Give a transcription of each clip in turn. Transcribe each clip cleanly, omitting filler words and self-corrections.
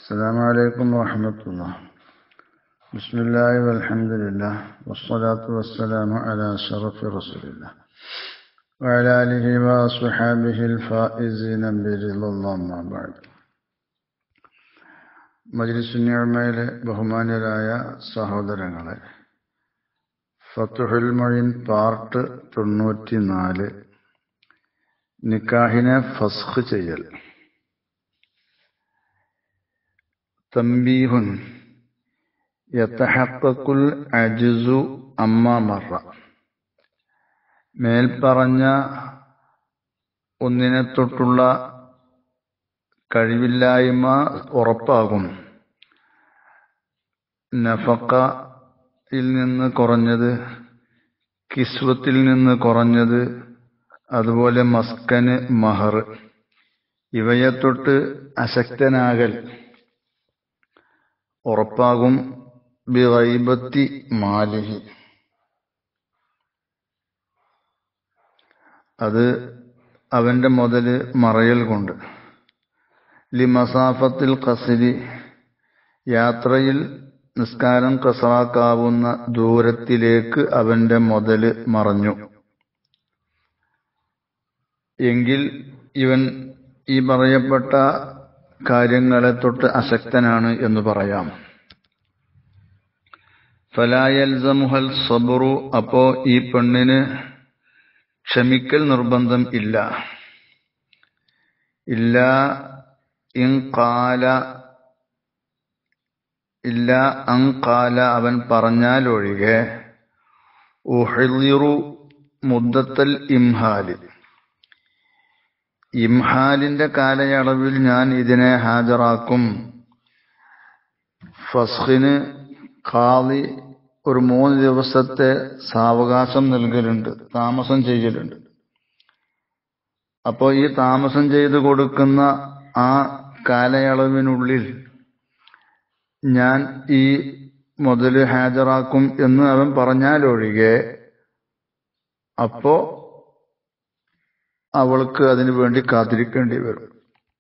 السلام عليكم ورحمة الله. بسم الله والحمد لله والصلاة والسلام على أشرف رسول الله وعلى آله وصحابه الفائزين برضا الله ما بعد. മജ്‌ലിസ് നിഅമയിലെ ബഹുമാന്യരായ സഹോദരങ്ങളെ, ഫത്ഹുൽ മുഈൻ പാർട്ട് 94, നിക്കാഹിനെ ഫസ്ഖ് ചെയ്യൽ. തംബീഹുൻ യതഹഖഖുൽ അജ്സു അമ്മാ മറ. മേൽപ്പറഞ്ഞ ഒന്നിനെ തൊട്ടുള്ള കഴിവില്ലായ്മ ഉറപ്പാകും. നഫഖയിൽ നിന്ന് കുറഞ്ഞത്, കിസ്വത്തിൽ നിന്ന് കുറഞ്ഞത്, അതുപോലെ മസ്കന്, മഹർ, ഇവയെ തൊട്ട് അശക്തനാകൽ ഉറപ്പാകും. ബിഗൈബത്തി മാലിഹി, അത് അവന്റെ മുതല് മറയൽ കൊണ്ട്. ലിമസാഫത്തിൽ ഖസ്രി, യാത്രയിൽ നിസ്കാരം ഖസറാക്കാവുന്ന ദൂരത്തിലേക്ക് അവന്റെ മുതല് മറഞ്ഞു എങ്കിൽ ഇവൻ ഈ പറയപ്പെട്ട കാര്യങ്ങളെ തൊട്ട് അശക്തനാണ് എന്ന് പറയാം. ഫലാ യൽസമുഹൽ സബ്റു, അപ്പോ ഈ പെണ്ണിന് ക്ഷമിക്കൽ നിർബന്ധം ഇല്ല. ഇല്ലാ അൻ ഖാല, അവൻ പറഞ്ഞാലൊഴികെ, ഉഹ്ളിറു മുദ്ദത്തൽ ഇംഹാല്, ഇംഹാലിന്റെ കാലയളവിൽ ഞാൻ ഇതിനെ ഹാജരാക്കും. ഫസ്ഖിന് ഖാദി ഒരു 3 ദിവസത്തെ സാവകാശം നൽകലുണ്ട്, താമസം ചെയ്യലുണ്ട്. അപ്പോൾ ഈ താമസം ചെയ്തു കൊടുക്കുന്ന ആ കാലയളവിനുള്ളിൽ ഞാൻ ഈ മുതല് ഹാജരാക്കും എന്ന് അവൻ പറഞ്ഞാലൊഴികെ, അപ്പോ അവൾക്ക് അതിനു വേണ്ടി കാത്തിരിക്കേണ്ടി വരും.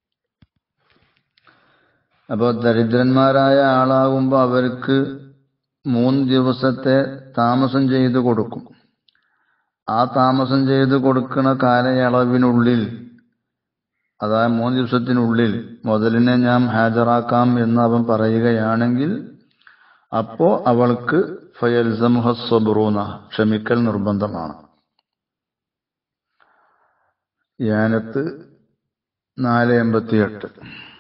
അപ്പോൾ ദരിദ്രന്മാരായ ആളാകുമ്പോൾ അവർക്ക് 3 ദിവസത്തെ താമസം ചെയ്തു കൊടുക്കും. ആ താമസം ചെയ്തു കൊടുക്കുന്ന കാലയളവിനുള്ളിൽ, അതായത് 3 ദിവസത്തിനുള്ളിൽ മുതലിനെ ഞാൻ ഹാജരാക്കാം എന്ന് അവൻ പറയുകയാണെങ്കിൽ, അപ്പോ അവൾക്ക് ഫയൽസമുഹ സബ്റൂന, ക്ഷമിക്കൽ നിർബന്ധമാണ്. യാനത്ത് 488.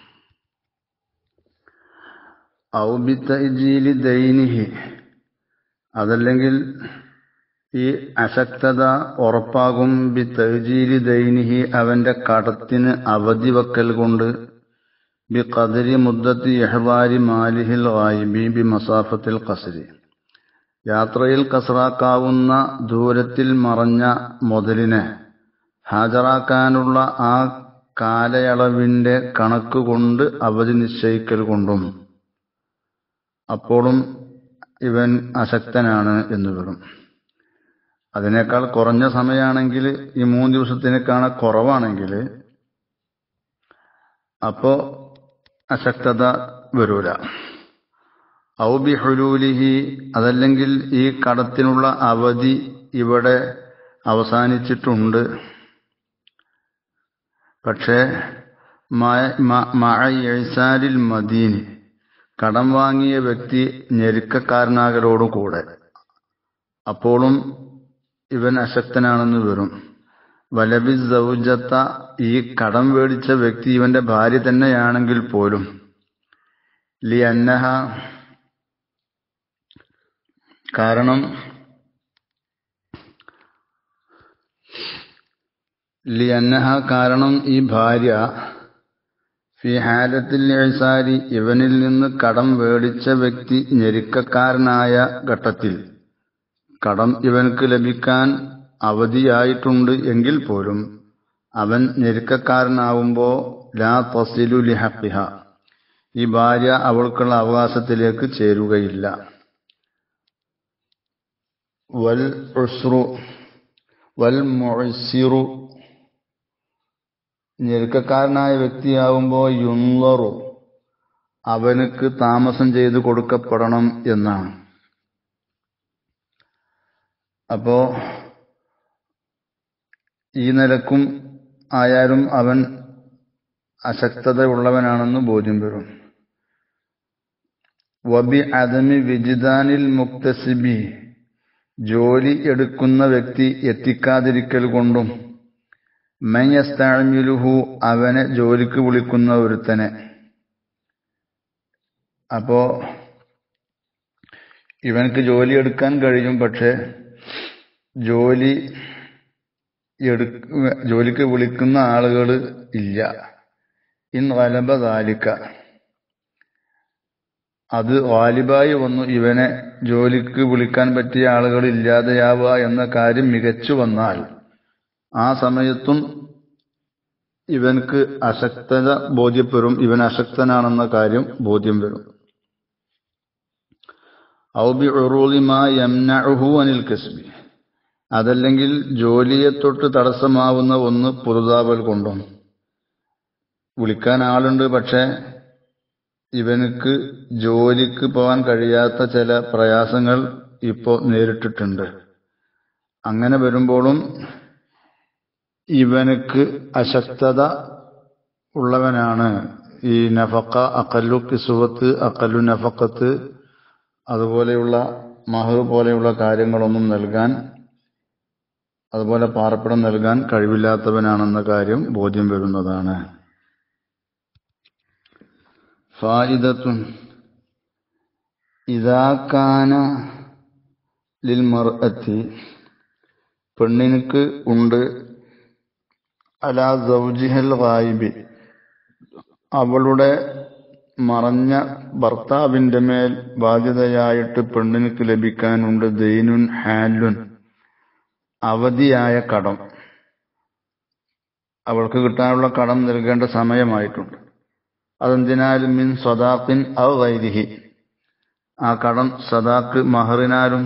ഔ ബിതഅ്ജീലി ദൈനിഹി, അതല്ലെങ്കിൽ ഈ അശക്തത ഉറപ്പാകും. ബിതഅ്ജീലി ദൈനിഹി, അവന്റെ കടത്തിന് അവധി വെക്കൽ കൊണ്ട്. ബിഖദ്രി മുദ്ദത്തി ഇഹ്വാരി മാലിഹിൽ ഗായിബി ബിമസാഫത്തിൽ ഖസ്രി, യാത്രയിൽ കസറാക്കാവുന്ന ദൂരത്തിൽ മറഞ്ഞ മുതലിനെ ഹാജരാക്കാനുള്ള ആ കാലയളവിന്റെ കണക്കുകൊണ്ട് അവധി നിശ്ചയിക്കൽ കൊണ്ടും. അപ്പോഴും ഇവൻ അശക്തനാണ് എന്ന് വരും. അതിനേക്കാൾ കുറഞ്ഞ സമയമാണെങ്കിൽ, ഈ 3 ദിവസത്തിനേക്കാൾ കുറവാണെങ്കിൽ, അപ്പോ അശക്തത വരൂല. ഔ ബിഹുലൂലിഹി, അതല്ലെങ്കിൽ ഈ കടത്തിനുള്ള അവധി ഇവിടെ അവസാനിച്ചിട്ടുണ്ട്, പക്ഷേ മഅ ഇഴ്സാരിൽ മദീനി, കടം വാങ്ങിയ വ്യക്തി ഞെരുക്കക്കാരനാകലോടുകൂടെ, അപ്പോഴും ഇവൻ അശക്തനാണെന്ന് വരും. വലബി സൗജത്ത, ഈ കടം മേടിച്ച വ്യക്തി ഇവന്റെ ഭാര്യ തന്നെയാണെങ്കിൽ പോലും. ലിഅന്നഹ, കാരണം ഈ ഭാര്യ ഫി ഹാലത്തിൽ ഇഴ്സാരി, ഇവനിൽ നിന്ന് കടം മേടിച്ച വ്യക്തി ഞെരുക്കക്കാരനായ ഘട്ടത്തിൽ, കടം ഇവൻക്ക് ലഭിക്കാൻ അവധിയായിട്ടുണ്ട് എങ്കിൽ പോലും അവൻ ഞെരുക്കക്കാരനാവുമ്പോ ലാ തസിലു ലിഹഖിഹ, ഈ ഭാര്യ അവൾക്കുള്ള അവകാശത്തിലേക്ക് ചേരുകയില്ല. വൽ മുഅ്സിറു, ഞെരുക്കക്കാരനായ വ്യക്തിയാവുമ്പോൾ യുൻളറു, അവനക്ക് താമസം ചെയ്തു കൊടുക്കപ്പെടണം എന്നാണ്. അപ്പോ ഈ നിലക്കും ആയാലും അവൻ അശക്തത ഉള്ളവനാണെന്ന് ബോധ്യം വരും. വബി അദമി വിജിദാനിൽ മുക്തസിബി, ജോലി എടുക്കുന്ന വ്യക്തി എത്തിക്കാതിരിക്കൽ കൊണ്ടും, മൻ യസ്തഅ്മിലുഹു, അവനെ ജോലിക്ക് വിളിക്കുന്ന ഒരുത്തനെ. അപ്പോ ഇവനക്ക് ജോലി എടുക്കാൻ കഴിയും, പക്ഷെ ജോലിക്ക് വിളിക്കുന്ന ആളുകൾ ഇല്ല. ഇൻ ഗലബ ദാലിക, അത് ഗാലിബായി വന്നു, ഇവനെ ജോലിക്ക് വിളിക്കാൻ പറ്റിയ ആളുകൾ ഇല്ലാതെയാവുക എന്ന കാര്യം മികച്ചു വന്നാൽ ആ സമയത്തും ഇവനക്ക് അശക്തത ബോധ്യപ്പെടും, ഇവൻ അശക്തനാണെന്ന കാര്യം ബോധ്യം വരും. ഔ ബി ഉറൂദി മാ യംനഉഹു അനിൽ കസ്ബി, അതല്ലെങ്കിൽ ജോലിയെ തൊട്ട് തടസ്സമാവുന്ന ഒന്ന് പുതുതാവൽ കൊണ്ടും. വിളിക്കാൻ ആളുണ്ട്, പക്ഷെ ഇവനക്ക് ജോലിക്ക് പോകാൻ കഴിയാത്ത ചില പ്രയാസങ്ങൾ ഇപ്പോൾ നേരിട്ടിട്ടുണ്ട്. അങ്ങനെ വരുമ്പോഴും ഇവനക്ക് അശക്തത ഉള്ളവനാണ്. ഈ നഫക്ക, അഖല്ലു കിസുവത്ത്, അഖല്ലു നഫക്കത്ത്, അതുപോലെയുള്ള മഹർ പോലെയുള്ള കാര്യങ്ങളൊന്നും നൽകാൻ, അതുപോലെ പാർപ്പിടം നൽകാൻ കഴിവില്ലാത്തവനാണെന്ന കാര്യം ബോധ്യം വരുന്നതാണ്. ഫായിദത്തുൻ ഇദാ കാന ലിൽ മർഅത്തി, പെണ്ണിനക്ക് ഉണ്ട്, അലാ സൗജിഹൽ ഗായിബി, അവളുടെ മറഞ്ഞ ഭർത്താവിന്റെ മേൽ ബാധ്യതയായിട്ട് പെണ്ണിനക്ക് ലഭിക്കാനുണ്ട് ദൈനുൻ ഹാലുൻ, അവധിയായ കടം. അവൾക്ക് കിട്ടാനുള്ള കടം നൽകേണ്ട സമയമായിട്ടുണ്ട്. അതെന്തിനാലും മിൻ സദാഖിൻ ഔ ഗൈരിഹി, ആ കടം സദാഖ് മഹറിനാലും,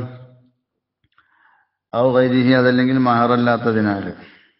ഔ ഗൈരിഹി അതല്ലെങ്കിൽ മഹറല്ലാത്തതിനാല്.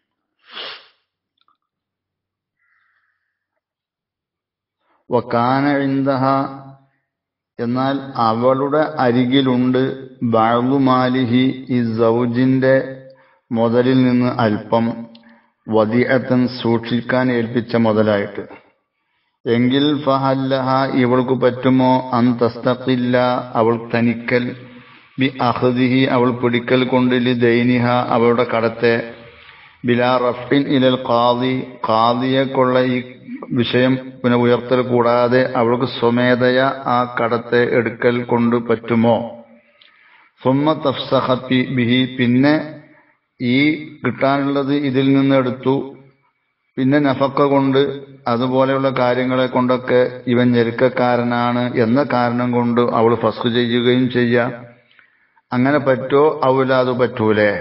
വകാന ഇൻദഹ, എന്നാൽ അവളുടെ അരികിലുണ്ട്, ബഅ്ദു മാലിഹി, ഈ സൗജിന്റെ മുതലിൽ നിന്ന് അല്പം, വദിഅത്തൻ, സൂക്ഷിക്കാൻ ഏൽപ്പിച്ച മുതലായിട്ട്. എങ്കിൽ ഫഹല്ലഹ, ഇവൾക്ക് പറ്റുമോ, അൻ തസ്തഖില്ല, അവൾ തനിക്കൽ, ബി അഖ്ദിഹി, അവൾ പിടിക്കൽ കൊണ്ട്, ലി ദൈനിഹ, അവളുടെ കടത്തെ, ബിലാ റഫ്ഇൻ ഇലൽ ഖാദി, ഖാദിയെക്കുള്ള ഈ വിഷയം പിന്നെ ഉയർത്തൽ കൂടാതെ അവൾക്ക് സ്വമേധയ ആ കടത്തെ എടുക്കൽ കൊണ്ട് പറ്റുമോ. സുമ്മ തഫ്സഖ ബിഹി, പിന്നെ ഈ കിട്ടാനുള്ളത് ഇതിൽ നിന്ന് എടുത്തു, പിന്നെ നഫക്ക കൊണ്ട് അതുപോലെയുള്ള കാര്യങ്ങളെ കൊണ്ടൊക്കെ ഇവൻ ഞെരുക്കക്കാരനാണ് എന്ന കാരണം കൊണ്ട് അവൾ ഫസ്ഖ് ചെയ്യുകയും ചെയ്യാം. അങ്ങനെ പറ്റോ, ഔലാദു പറ്റൂലേ.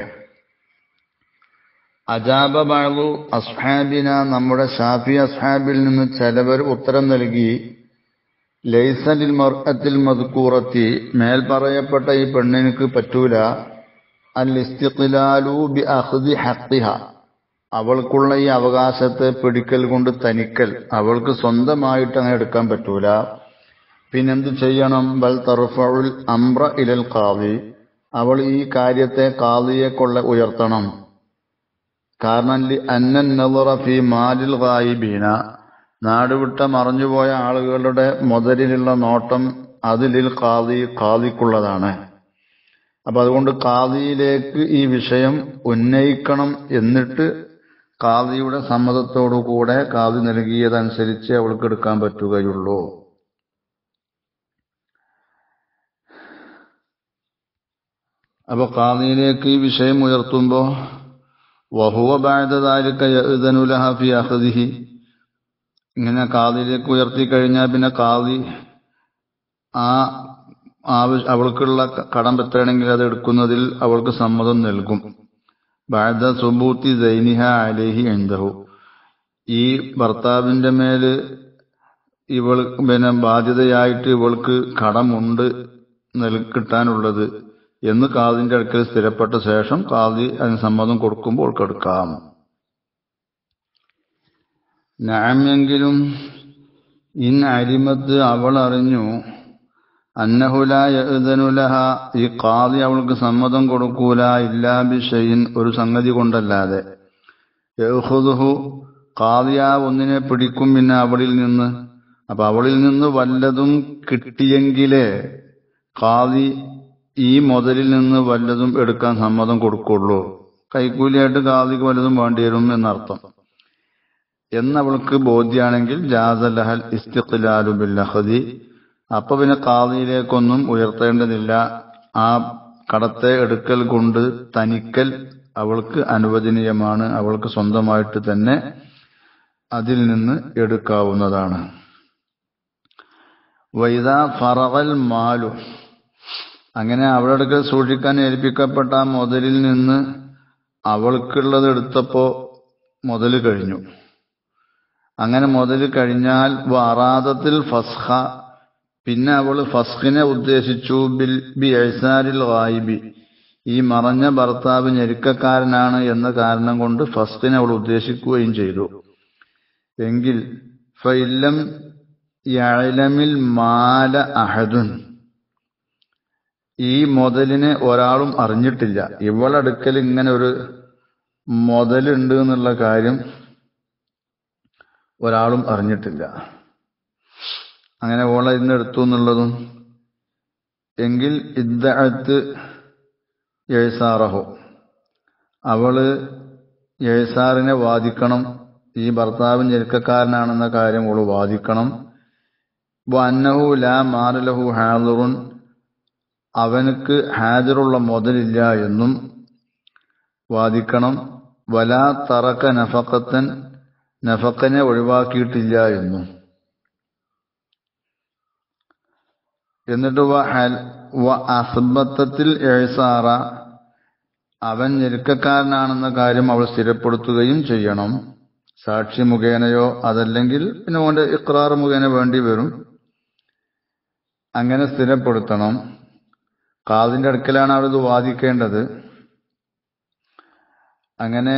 അജാബ ബഅ്ദു അസ്ഹാബിന, നമ്മുടെ ശാഫി അസ്ഹാബിൽ നിന്ന് ചിലവർ ഉത്തരം നൽകി, ലൈസ ലിൽ മർഅത്തിൽ മദ്കൂറത്തി, മേൽ പറയപ്പെട്ട ഈ പെണ്ണിനക്ക് പറ്റൂല, അൽ ഇസ്തിഖ്ലാലു ബി അഖ്ദി ഹഖ്ഖിഹ, അവൾക്കുള്ള ഈ അവകാശത്തെ പിടിക്കൽ കൊണ്ട് തനിക്കൽ, അവൾക്ക് സ്വന്തമായിട്ട് അങ്ങനെ എടുക്കാൻ പറ്റൂല. പിന്നെന്ത് ചെയ്യണം, ബൽ തർഫഉൽ അംറ ഇലൽ ഖാദി, അവൾ ഈ കാര്യത്തെ ഖാദിയെ കൊള്ള ഉയർത്തണം. കാരണം അന്നൻ നളറ ഫീ മാലിൽ ഗായിബീന, നാടുവിട്ട മറഞ്ഞുപോയ ആളുകളുടെ മുതലിലുള്ള നോട്ടം അത് ലിൽ ഖാദി, ഖാദിക്കുള്ളതാണ്. അപ്പൊ അതുകൊണ്ട് ഖാദിയിലേക്ക് ഈ വിഷയം ഉന്നയിക്കണം, എന്നിട്ട് ഖാദിയുടെ സമ്മതത്തോടുകൂടെ ഖാദി നൽകിയതനുസരിച്ച് അവൾക്ക് എടുക്കാൻ പറ്റുകയുള്ളൂ. അപ്പൊ ഖാദിയിലേക്ക് ഈ വിഷയം ഉയർത്തുമ്പോ വഹുവ ബഅദ ദാലിക യഅ്ദനു ലഹ ഫീ അഖ്ദിഹി, ഇങ്ങനെ ഖാദിയിലേക്ക് ഉയർത്തി കഴിഞ്ഞാൽ പിന്നെ ഖാദി അവൾക്കുള്ള കടം എത്രയാണെങ്കിൽ അത് എടുക്കുന്നതിൽ അവൾക്ക് സമ്മതം നൽകും. ബഅദ സുബൂത്തി ദൈനിഹ അലൈഹി ഇൻദഹു, ഈ ഭർത്താവിന്റെ മേല് ഇവൾ പിന്നെ ബാധ്യതയായിട്ട് ഇവൾക്ക് കടമുണ്ട് കിട്ടാനുള്ളത് എന്ന് ഖാദിന്റെ അടുക്കൽ സ്ഥിരപ്പെട്ട ശേഷം ഖാദി അതിന് സമ്മതം കൊടുക്കുമ്പോൾ എടുക്കാം. നഅം, എങ്കിലും ഇൻ അലിമത്ത് അവൾ അറിഞ്ഞു അന്നഹു ലാ യഅ്ദനു ലഹാ ഈ ഖാദി അവൾക്ക് സമ്മതം കൊടുക്കൂല ഇല്ലാ ബിശൈഇൻ ഒരു സംഗതി കൊണ്ടല്ലാതെ യഖുദുഹു ഖാദിയ ഒന്നിനെ പിടിക്കും പിന്നെ അവളിൽ നിന്ന് അപ്പൊ അവളിൽ നിന്ന് വല്ലതും കിട്ടിയെങ്കിലേ ഖാദി ഈ മുതലിൽ നിന്ന് വല്ലതും എടുക്കാൻ സമ്മതം കൊടുക്കുള്ളൂ. കൈക്കൂലിയായിട്ട് ഖാദിക്ക് വല്ലതും വേണ്ടി വരും എന്നർത്ഥം. എന്നവൾക്ക് ബോധ്യാണെങ്കിൽ ജാസ ലഹൽ ഇസ്തിഖ്ലാലു ബിൽ അഖദി അപ്പൊ പിന്നെ ഖാദിയിലേക്കൊന്നും ഉയർത്തേണ്ടതില്ല. ആ കടത്തെ എടുക്കൽ കൊണ്ട് തനിക്കൽ അവൾക്ക് അനുവദനീയമാണ്. അവൾക്ക് സ്വന്തമായിട്ട് തന്നെ അതിൽ നിന്ന് എടുക്കാവുന്നതാണ്. വൈദാ ഫറഗൽ മാലു അങ്ങനെ അവളുടെ അടുക്കൽ സൂക്ഷിക്കാൻ ഏൽപ്പിക്കപ്പെട്ട ആ മുതലിൽ നിന്ന് അവൾക്കുള്ളത് എടുത്തപ്പോ മുതൽ കഴിഞ്ഞു. അങ്ങനെ മുതൽ കഴിഞ്ഞാൽ വറാദത്തിൽ ഫസ്ഖ പിന്നെ അവൾ ഫസ്ഖിനെ ഉദ്ദേശിച്ചു ബി ഇഅ്സാരിൽ ഗായിബി ഈ മറഞ്ഞ ഭർത്താവ് ഞെരുക്കക്കാരനാണ് എന്ന കാരണം കൊണ്ട് ഫസ്ഖിനെ അവൾ ഉദ്ദേശിക്കുകയും ചെയ്തു. എങ്കിൽ ഫഇല്ലം യഅലമിൽ മാല അഹദുൻ ഈ മുതലിനെ ഒരാളും അറിഞ്ഞിട്ടില്ല. ഇവളടുക്കൽ ഇങ്ങനെ ഒരു മുതലുണ്ട് എന്നുള്ള കാര്യം ഒരാളും അറിഞ്ഞിട്ടില്ല. അങ്ങനെ ഓളെ ഇന്ന് എടുത്തു എന്നുള്ളതും. എങ്കിൽ ഇദ്ദഅത്ത് യസാറഹു അവള് യസാറിനെ വാദിക്കണം. ഈ ഭർത്താവ് ഞെരുക്കക്കാരനാണെന്ന കാര്യം ഓള് വാദിക്കണം. വഅന്നഹു ലാ മാലഹു ഹാദിറുൻ അവനക്ക് ഹാജറുള്ള മുതലില്ല എന്നും വാദിക്കണം. വലാ തറക നഫഖത്തൻ നഫഖനെ ഒഴിവാക്കിയിട്ടില്ല എന്നും. എന്നിട്ട് അസ്ബത്തത്തിൽ ഇഅ്സാറ അവൻ ഞെരുക്കക്കാരനാണെന്ന കാര്യം അവൾ സ്ഥിരപ്പെടുത്തുകയും ചെയ്യണം. സാക്ഷി മുഖേനയോ അതല്ലെങ്കിൽ പിന്നെ ഓന്റെ ഇഖ്റാർ മുഖേന വേണ്ടി വരും. അങ്ങനെ സ്ഥിരപ്പെടുത്തണം. ഖാദിന്റെ അടുക്കലാണ് അവളിത് വാദിക്കേണ്ടത്. അങ്ങനെ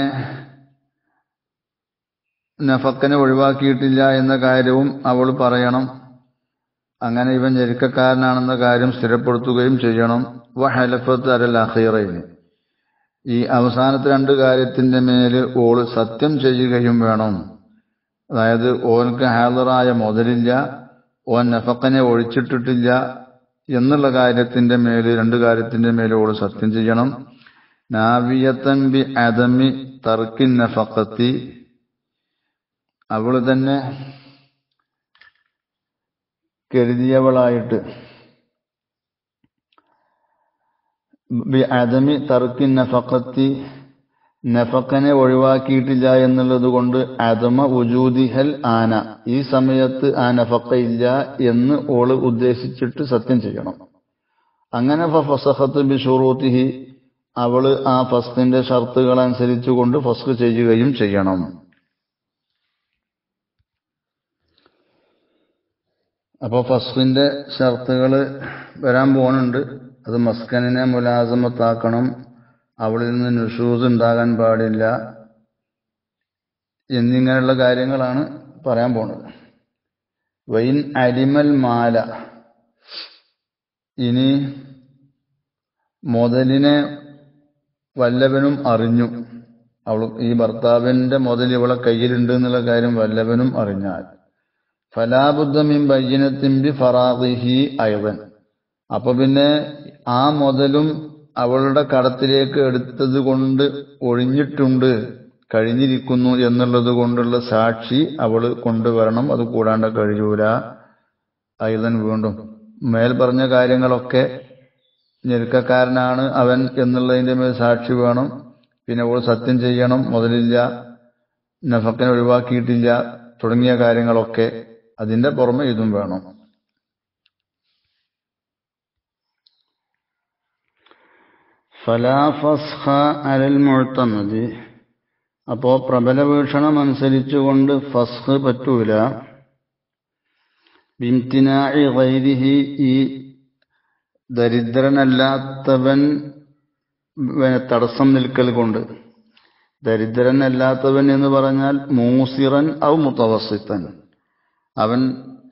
നഫഖനെ ഒഴിവാക്കിയിട്ടില്ല എന്ന കാര്യവും അവൾ പറയണം. അങ്ങനെ ഇവൻ ഞെരുക്കക്കാരനാണെന്ന കാര്യം സ്ഥിരപ്പെടുത്തുകയും ചെയ്യണം. വഹലഫത്ത് അലൽ അഖീറൈൻ ഈ അവസാനത്തെ രണ്ട് കാര്യത്തിന്റെ മേല് ഓള് സത്യം ചെയ്യുകയും വേണം. അതായത് ഓനക്ക് ഹാദിറായ മുതലില്ല, ഓൻ നഫഖനെ ഒഴിച്ചിട്ടിട്ടില്ല എന്നുള്ള കാര്യത്തിന്റെ മേല് രണ്ട് കാര്യത്തിന്റെ മേല് ഓള് സത്യം ചെയ്യണം. നാവിയത്തൻ ബി അദമി തർക്കിൻ നഫഖത്തി അവള് തന്നെ കരുതിയവളായിട്ട് ബി അദമി തർക്കിൻ നഫഖത്തി നഫഖനെ ഒഴിവാക്കിയിട്ടില്ല എന്നുള്ളത് കൊണ്ട് അദമ വുജൂദിഹൽ ആന ഈ സമയത്ത് ആ നഫഖ ഇല്ല എന്ന് ഓള് ഉദ്ദേശിച്ചിട്ട് സത്യം ചെയ്യണം. അങ്ങനെ ഫസഖത്ത് ബി ശുറൂതിഹി അവള് ആ ഫസ്ഖിന്റെ ഷർത്തുകൾ അനുസരിച്ചുകൊണ്ട് ഫസ്ഖ് ചെയ്യുകയും ചെയ്യണം. അപ്പൊ ഫസ്ഖിന്റെ ഷർത്തുകൾ വരാൻ പോകുന്നുണ്ട്. അത് മസ്കനിനെ മുലാസമത്താക്കണം, അവളിൽ നിന്ന് നുഷൂസ് ഉണ്ടാകാൻ പാടില്ല എന്നിങ്ങനെയുള്ള കാര്യങ്ങളാണ് പറയാൻ പോണത്. വൈൻ അലിമൽ മാല ഇനി മുതലിനെ വല്ലവനും അറിഞ്ഞു. അവൾ ഈ ഭർത്താവിന്റെ മുതൽ ഇവളെ കയ്യിലുണ്ട് എന്നുള്ള കാര്യം വല്ലവനും അറിഞ്ഞാൽ ഫലാബുദ്ദ മിൻ ബയ്യിനത്തിൻ ബി ഫറാദിഹി അയ്വൻ അപ്പൊ പിന്നെ ആ മുതലും അവളുടെ കടത്തിലേക്ക് എടുത്തത് കൊണ്ട് ഒഴിഞ്ഞിട്ടുണ്ട്, കഴിഞ്ഞിരിക്കുന്നു എന്നുള്ളത് കൊണ്ടുള്ള സാക്ഷി അവള് കൊണ്ടുവരണം. അത് കൂടാണ്ട് കഴിയൂല. അയ്വൻ വീണ്ടും മേൽ പറഞ്ഞ കാര്യങ്ങളൊക്കെ ഞെരുക്കക്കാരനാണ് അവൻ എന്നുള്ളതിന്റെ മേൽ സാക്ഷി വേണം. പിന്നെ അവൾ സത്യം ചെയ്യണം, മുതലില്ല, നഫഖനെ ഒഴിവാക്കിയിട്ടില്ല തുടങ്ങിയ കാര്യങ്ങളൊക്കെ അതിന്റെ പുറമെ ഇതും വേണം. ഫലാ ഫസ്ഖ അലൽ മുഅ്തമദി അപ്പോ പ്രബല വീക്ഷണം അനുസരിച്ചുകൊണ്ട് ഫസ്ഖ് പറ്റൂല. ബിംതിനാഇ ഗൈരിഹി ഈ ദരിദ്രനല്ലാത്തവൻ തടസ്സം നിൽക്കൽ കൊണ്ട്. ദരിദ്രനല്ലാത്തവൻ എന്ന് പറഞ്ഞാൽ മൂസിറൻ ഔ മുതവസ്സിത്തൻ അവൻ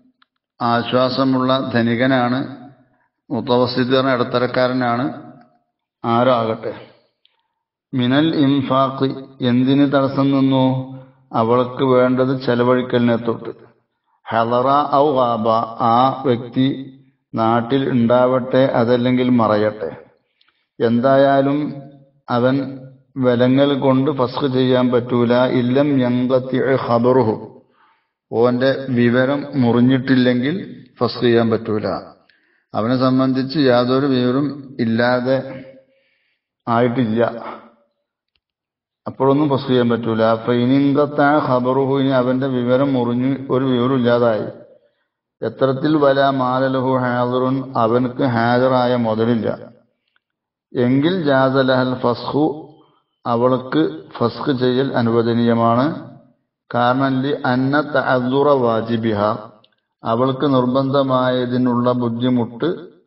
ആശ്വാസമുള്ള ധനികനാണ്, മുത്തവസ്സിത്ത് ഇടത്തരക്കാരനാണ്, ആരോ ആകട്ടെ. മിനൽ ഇൻഫാഖ് എന്തിന് തടസ്സം നിന്നു? അവൾക്ക് വേണ്ടത് ചെലവഴിക്കലിനെ തൊട്ട്. ഹളറ ഔ ഗാബ ആ വ്യക്തി നാട്ടിൽ ഉണ്ടാവട്ടെ അതല്ലെങ്കിൽ മറയട്ടെ, എന്തായാലും അവൻ വലങ്ങൽ കൊണ്ട് ഫസ്ഖ് ചെയ്യാൻ പറ്റൂല. ഇല്ലം യൻഖതി ഖബറുഹു ഓന്റെ വിവരം മുറിഞ്ഞിട്ടില്ലെങ്കിൽ ഫസ്ഖ് ചെയ്യാൻ പറ്റൂല. അവനെ സംബന്ധിച്ച് യാതൊരു വിവരം ഇല്ലാതെ ആയിട്ടില്ല, അപ്പോഴൊന്നും ഫസ്ഖ് ചെയ്യാൻ പറ്റൂല. ഫൈനിൻഖത ഖബറുഹു ഇനി അവന്റെ വിവരം മുറിഞ്ഞ് ഒരു വിവരം ഇല്ലാതായി. എത്രത്തിൽ വല മാലലഹു ഹാദിറുൻ അവനക്ക് ഹാജറായ മുതലില്ല. എങ്കിൽ ജാസലഹൽ ഫസ്ഖു അവൾക്ക് ഫസ്ഖ് ചെയ്യൽ അനുവദനീയമാണ്. കാരണം ലി അന്ന തഅദ്ദുറ വാജിബിഹ അവൾക്ക് നിർബന്ധമായതിനുള്ള ബുദ്ധിമുട്ട്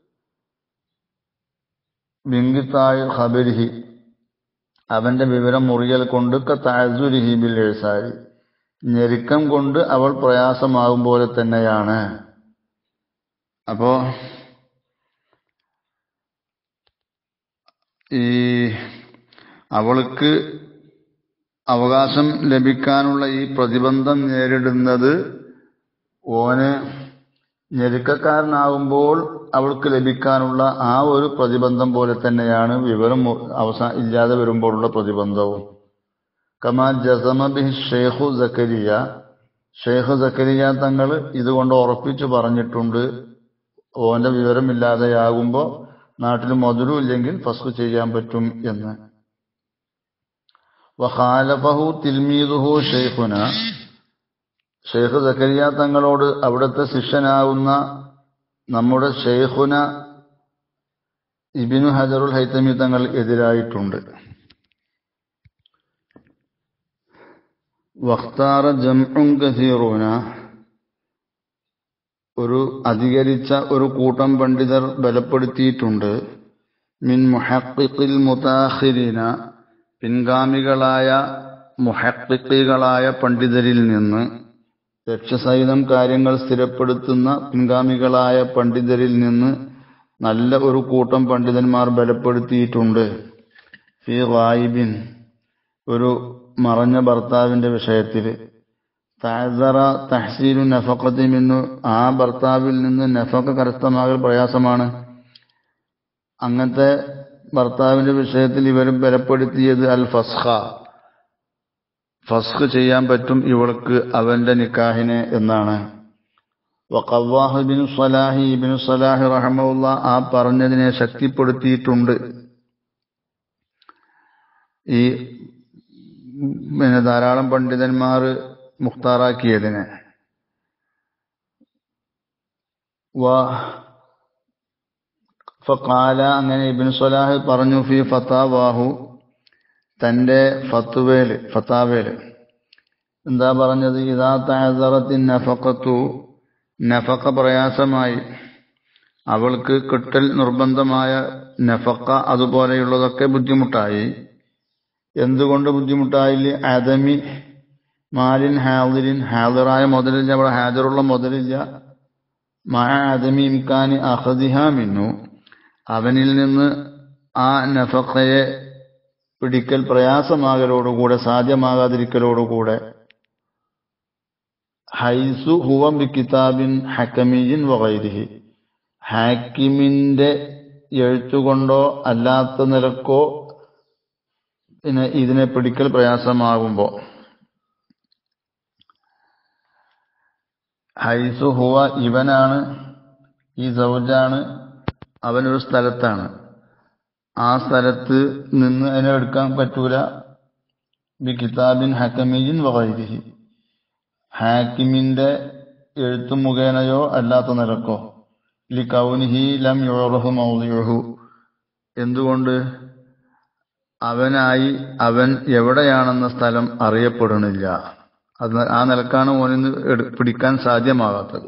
ബിൻഖിതാഇ ഖബരിഹി അവന്റെ വിവരം മുറിയൽ കൊണ്ട് കതഅസ്സുരിഹി ബിൽ ഇസാരി ഞെരുക്കം കൊണ്ട് അവൾ പ്രയാസമാകും പോലെ തന്നെയാണ്. അപ്പോ ഈ അവൾക്ക് അവകാശം ലഭിക്കാനുള്ള ഈ പ്രതിബന്ധം നേരിടുന്നത് ഓന് ഞെരുക്കക്കാരനാകുമ്പോൾ അവൾക്ക് ലഭിക്കാനുള്ള ആ ഒരു പ്രതിബന്ധം പോലെ തന്നെയാണ് വിവരം ഇല്ലാതെ വരുമ്പോഴുള്ള പ്രതിബന്ധവും. കമാ ജസമ ബിഹി ഷെയ്ഖു സക്കരിയ ഷെയ്ഖ് സക്കരിയ തങ്ങൾ ഇതുകൊണ്ട് ഉറപ്പിച്ചു പറഞ്ഞിട്ടുണ്ട്, ഓന്റെ വിവരമില്ലാതെയാകുമ്പോൾ നാട്ടിൽ മുതലും ഇല്ലെങ്കിൽ ഫസ്ഖ് ചെയ്യാൻ പറ്റും എന്ന്. വഖാലഫഹു തിൽമീദുഹു ഷെയ്ഖുന ഷെയ്ഖ് സക്കരിയ തങ്ങളോട് അവിടുത്തെ ശിഷ്യനാകുന്ന നമ്മുടെ ഷെയ്ഖുന ഇബ്നു ഹജറുൽ ഹൈതമി തങ്ങൾ എതിരായിട്ടുണ്ട്. വഖ്താറ ജംഉൻ കസീറൂന ഒരു അധികരിച്ച ഒരു കൂട്ടം പണ്ഡിതർ ബലപ്പെടുത്തിയിട്ടുണ്ട്. മിൻ മുഹഖ്ഖിഖിൽ മുതാഖിരീന പിൻഗാമികളായ മുഹഖ്ഖിഖീകളായ പണ്ഡിതരിൽ നിന്ന്, ലക്ഷ്യസഹിതം കാര്യങ്ങൾ സ്ഥിരപ്പെടുത്തുന്ന പിൻഗാമികളായ പണ്ഡിതരിൽ നിന്ന് നല്ല ഒരു കൂട്ടം പണ്ഡിതന്മാർ ബലപ്പെടുത്തിയിട്ടുണ്ട്. ഫീ ഗായിബിൻ ഒരു മറഞ്ഞ ഭർത്താവിന്റെ വിഷയത്തിൽ. തഅസ്സറ തഹ്സീലു നഫഖതി മിന്നു ആ ഭർത്താവിൽ നിന്ന് നഫഖ കരസ്ഥമാകൽ പ്രയാസമാണ്. അങ്ങനത്തെ ഭർത്താവിന്റെ വിഷയത്തിൽ ഇവർ ബലപ്പെടുത്തിയത് അൽ ഫസ്ഖ ഫസ്ഖ് ചെയ്യാൻ പറ്റും ഇവൾക്ക് അവന്റെ നിക്കാഹിനെ എന്നാണ്. വഖവ്വാഹു ഇബ്നു സ്വലാഹി റഹ്മഹുല്ലാഹ് ആ പറഞ്ഞതിനെ ശക്തിപ്പെടുത്തിയിട്ടുണ്ട്. ഈ ധാരാളം പണ്ഡിതന്മാർ മുഖ്താറാക്കിയതിനെ. ഫഖാല അങ്ങനെ ഇബ്നു സ്വലാഹ് പറഞ്ഞു ഫി ഫതാവാഹു തന്റെ ഫത്താവേല് എന്താ പറഞ്ഞത്? ഇദാ തഅസ്സറത്തിൻ നഫഖത്തു നഫഖ പ്രയാസമായി, അവൾക്ക് കിട്ടൽ നിർബന്ധമായ നഫഖ അതുപോലെയുള്ളതൊക്കെ ബുദ്ധിമുട്ടായി. എന്തുകൊണ്ട് ബുദ്ധിമുട്ടായില്ല? അദമി മാലിൻ ഹാദിരിൻ ഹാദിറായ മുതലില്ല, അവിടെ ഹാജറുള്ള മുതലില്ല. മഅ അദമി ഇംകാനി അഖദിഹാ മിന്നു അവനിൽ നിന്ന് ആ നഫഖയെ പിടിക്കൽ പ്രയാസമാകലോടുകൂടെ സാധ്യമാകാതിരിക്കലോടുകൂടെ. ഹൈസു ഹുവ ബികിതാബിൻ ഹകമിയിൻ വഗൈരിഹി ഹാക്കിമിന്റെ എഴുത്തുകൊണ്ടോ അല്ലാത്ത നിലക്കോ പിന്നെ ഇതിനെ പിടിക്കൽ പ്രയാസമാകുമ്പോ. ഹൈസു ഹുവ ഇവനാണ്, ഈ സൗജാണ്, അവനൊരു സ്ഥലത്താണ്, ആ സ്ഥലത്ത് നിന്ന് അതിനെ എടുക്കാൻ പറ്റൂല. ബി കിതാബിൻ ഹകമിയിൻ വഗൈരിഹി ഹാക്കിമിന്റെ എഴുത്തു മുഖേനയോ അല്ലാത്ത നിലക്കോ. ലി കൗനിഹി ലം യുറഹു മൗദിഉഹു എന്തുകൊണ്ട്? അവൻ എവിടെയാണെന്ന സ്ഥലം അറിയപ്പെടുന്നില്ല. അത് ആ നിലക്കാണ് ഓനിന്ന് പിടിക്കാൻ സാധ്യമാകാത്തത്.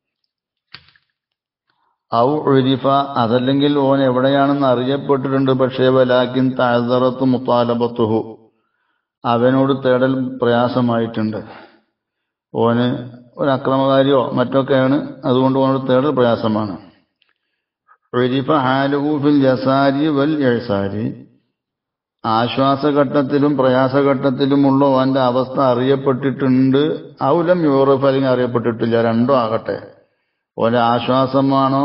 ഔ ഉരിഫ അതല്ലെങ്കിൽ ഓൻ എവിടെയാണെന്ന് അറിയപ്പെട്ടിട്ടുണ്ട്, പക്ഷേ വലാകിൻ തഅസ്സറത്തു മുതാലബത്തുഹു അവനോട് തേടൽ പ്രയാസമായിട്ടുണ്ട്. ഓന് ഒരു അക്രമകാരിയോ മറ്റൊക്കെയാണ്, അതുകൊണ്ട് കൊണ്ട് തേടൽ പ്രയാസമാണ്. ഉരിഫ ഹാലുഹു ഫിൽ ജസാരി വൽ ഇഅ്സാരി, ആശ്വാസഘട്ടത്തിലും പ്രയാസഘട്ടത്തിലുമുള്ള അവന്റെ അവസ്ഥ അറിയപ്പെട്ടിട്ടുണ്ട്. ഔലം യൂറഫ്, അല്ലെങ്കിൽ അറിയപ്പെട്ടിട്ടില്ല, രണ്ടോ ആകട്ടെ. ഓരോ ആശ്വാസമാണോ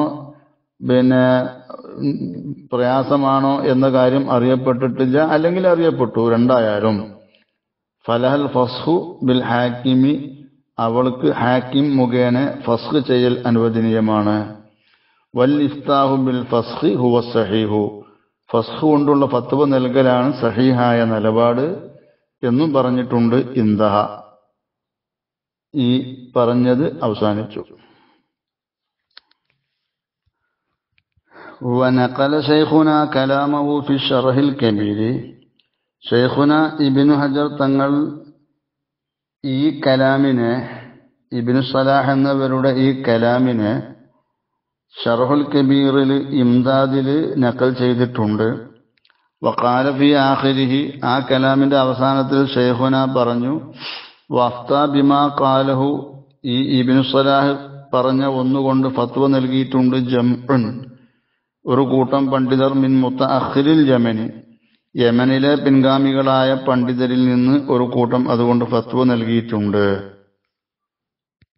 പ്രയാസമാണോ എന്ന കാര്യം അറിയപ്പെട്ടിട്ടില്ല, അല്ലെങ്കിൽ അറിയപ്പെട്ടു, രണ്ടായാലും ഫലഹൽ ഫസ്ഹു ബിൽ ഹാക്കിമി, അവൾക്ക് ഹാക്കിം മുഖേന ഫസ്ഖ് ചെയ്യൽ അനുവദനീയമാണ്. വൽ ഇഫ്താഹു ബിൽ ഫസ്ഖി ഹുവ സഹീഹു, ഫസ്ഖ് കൊണ്ടുള്ള ഫത്വ നൽകലാണ് സഹീഹായ നിലപാട് എന്നും പറഞ്ഞിട്ടുണ്ട്. ഇന്ദഹ, ഈ പറഞ്ഞത് അവസാനിച്ചു. വനഖല ശൈഖുനാ കലാമഹു ഫി ശർഹിൽ കബീർ, ശൈഖുന ഇബ്നു ഹജർ തങ്ങൾ ഈ കലാമിനെ, ഇബ്നു സലാഹ് എന്നവരുടെ ഈ കലാമിനെ ശർഹുൽ കബീറിൽ ഇംദാദിൽ നഖൽ ചെയ്തിട്ടുണ്ട്. വഖാല ഫി ആഖിരിഹി, ആ കലാമിന്റെ അവസാനത്തിൽ ശൈഖുന പറഞ്ഞു, വഫ്താ ബിമാ ഖാലഹു, ഈ ഇബ്നു സലാഹ് പറഞ്ഞ ഒന്നുകൊണ്ട് ഫത്വ നൽകിയിട്ടുണ്ട്. ജംഉൻ, ഒരു കൂട്ടം പണ്ഡിതർ, മിൻ മുതഅഖിരിൽ യമനി, യമനിലെ പിൻഗാമികളായ പണ്ഡിതരിൽ നിന്ന് ഒരു കൂട്ടം അതുകൊണ്ട് ഫത്വ നൽകിയിട്ടുണ്ട്.